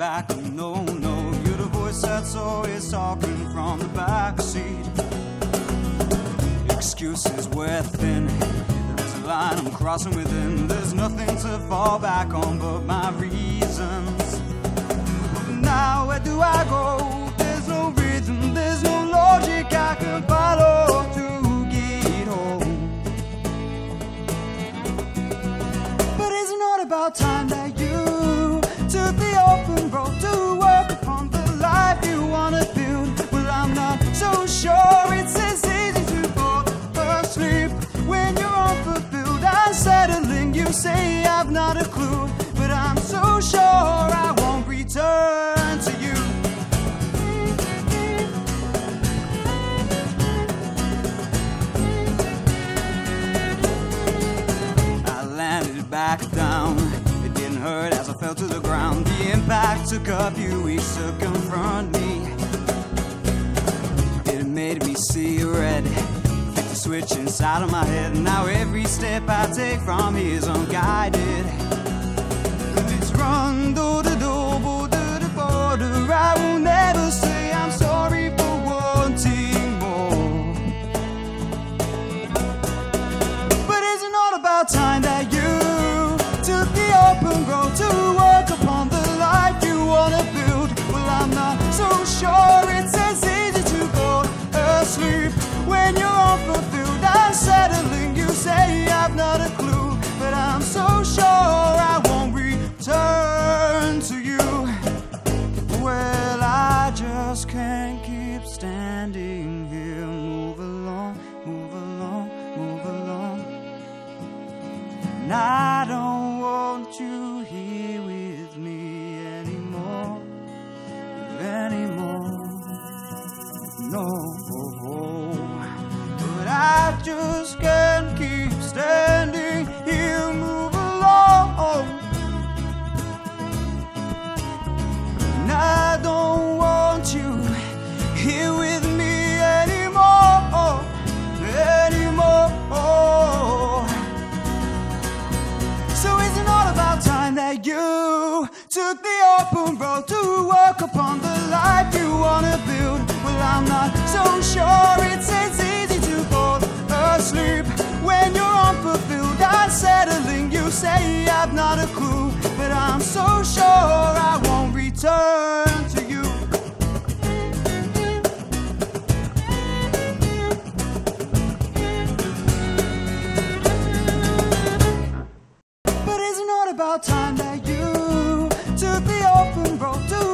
back. No, no, you're the voice that's always talking from the back seat. Excuses wear thin. There is a line I'm crossing within. There's nothing to fall back on but my reasons. Now where do I go? There's no rhythm, there's no logic I can follow to get home. But is it not about time that you took the open road to work upon the life you wanna build? Well, I'm not so sure it's as easy to fall asleep when you're unfulfilled and settling. You say I've not a clue, but I'm so sure I won't return to you. I landed back down. It didn't hurt as I fell to the ground. The impact took a few weeks to confront me. It made me see red. Flicked the switch inside of my head. Now every step I take from here is unguided. It's run do the door to the border. I will never say I'm sorry for wanting more. But is it not about time that you took the open road to work upon the life you wanna build? Well, I'm not so sure it's as easy to go asleep when you're unfulfilled and settling. You say I've not a clue, but I'm so sure I won't return to you. Well, I just can't keep standing here. Move along, move along, move along. And I don't want you here with me anymore, anymore. No, but I just can't keep standing here. Move along. And I don't want you here with me anymore, anymore. So is it not about time that you took the open road to work upon the life you wanna build? Well, I'm not so sure it's as easy to fall asleep when you're unfulfilled and settling. You say I've not a clue, but I'm so sure I won't return to you. But is it not about time that you took the open road to